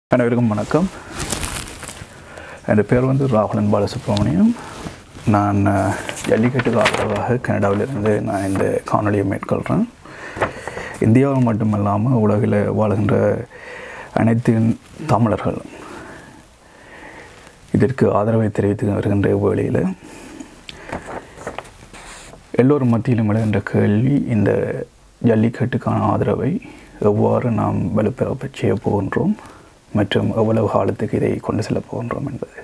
அனைவருக்கும் வணக்கம். என் பேர் ராகுலன் பாலசுப்ரமணியம். நான் ஜல்லிக்கட்டுக்கு ஆதரவாக கனடாவிலிருந்து நான் இந்த காணொலியை மேற்கொள்கிறேன். இந்தியாவில் மட்டுமல்லாமல் உலகில் வாழ்கின்ற அனைத்து தமிழர்களும் இதற்கு ஆதரவை தெரிவித்து வருகின்ற வேளையில் எல்லோரும் மத்தியிலும் எழுகின்ற கேள்வி, இந்த ஜல்லிக்கட்டுக்கான ஆதரவை எவ்வாறு நாம் வலுப்பெற செய்ய போகின்றோம் மற்றும் எவ்வளவு காலத்துக்கு இதை கொண்டு செல்ல போகின்றோம் என்பது.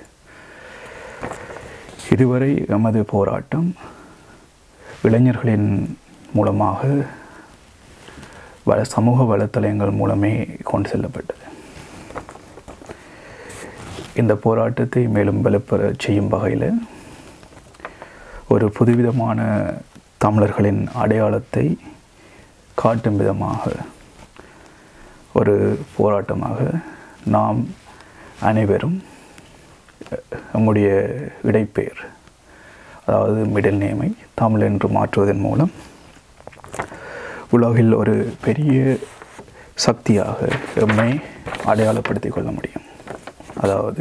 இதுவரை எமது போராட்டம் இளைஞர்களின் மூலமாக சமூக வலைத்தளங்கள் மூலமே கொண்டு செல்லப்பட்டது. இந்த போராட்டத்தை மேலும் வலுப்பெற செய்யும் வகையில் ஒரு புதுவிதமான தமிழர்களின் அடையாளத்தை காட்டும் விதமாக ஒரு போராட்டமாக நாம் அனைவரும் நம்முடைய இடைப்பெயர், அதாவது மிடில் நேமை தமிழ் என்று மாற்றுவதன் மூலம் உலகில் ஒரு பெரிய சக்தியாக எம்மை அடையாளப்படுத்திக் கொள்ள முடியும். அதாவது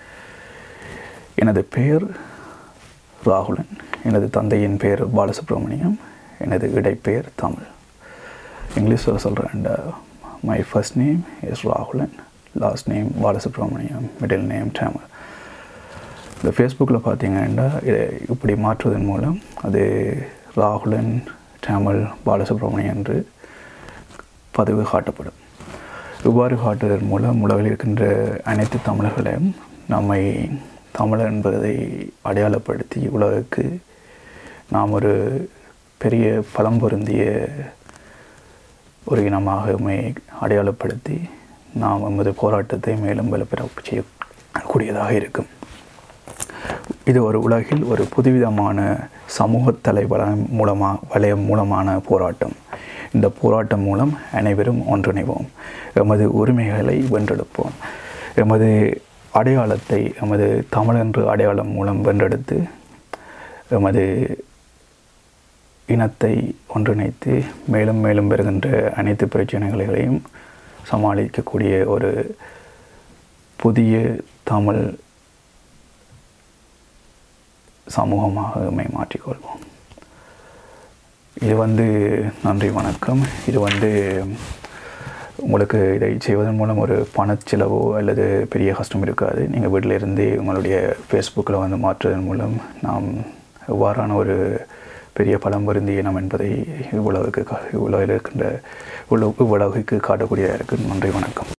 எனது பெயர் ராகுலன், எனது தந்தையின் பெயர் பாலசுப்ரமணியம், எனது இடைப்பெயர் தமிழ். இங்கிலீஷில் சொல்கிறேன், my first name is Rahulan, last name Balasubramaniam, middle name Tamil. இந்த ஃபேஸ்புக்கில் பார்த்தீங்கன்னா இதை இப்படி மாற்றுவதன் மூலம் அது ராகுலன் தமிழ் பாலசுப்ரமணியம் என்று பதிவு காட்டப்படும். இவ்வாறு காட்டுவதன் மூலம் உலகில் இருக்கின்ற அனைத்து தமிழர்களையும் நம்மை தமிழர் என்பதை அடையாளப்படுத்தி உலகுக்கு நாம் ஒரு பெரிய பலம் பொருந்திய ஒரு இனமாக அடையாளப்படுத்தி நாம் நமது போராட்டத்தை மேலும் வலுப்பெற செய்யக்கூடியதாக இருக்கும். இது ஒரு உலகில் ஒரு புதுவிதமான சமூகத்தலை வளையம் மூலமான போராட்டம். இந்த போராட்டம் மூலம் அனைவரும் ஒன்றிணைவோம், எமது உரிமைகளை வென்றெடுப்போம், எமது அடையாளத்தை எமது தமிழென்று அடையாளம் மூலம் வென்றெடுத்து எமது இனத்தை ஒன்றிணைத்து மேலும் மேலும் வருகின்ற அனைத்து பிரச்சனைகளையும் சமாளிக்கக்கூடிய ஒரு புதிய தமிழ் சமூகமாக மாற்றிக்கொள்வோம். இது நன்றி வணக்கம். இது உங்களுக்கு இதை செய்வதன் மூலம் ஒரு பணச்செலவோ அல்லது பெரிய கஷ்டம் இருக்காது. நீங்கள் வீட்டில் இருந்து உங்களுடைய ஃபேஸ்புக்கில் மாற்றுவதன் மூலம் நாம் எவ்வாறான ஒரு பெரிய பலம் பொருந்திய இனம் என்பதை உலகில் இருக்கின்ற உலகுக்கு காட்டக்கூடியதாக இருக்குது. நன்றி வணக்கம்.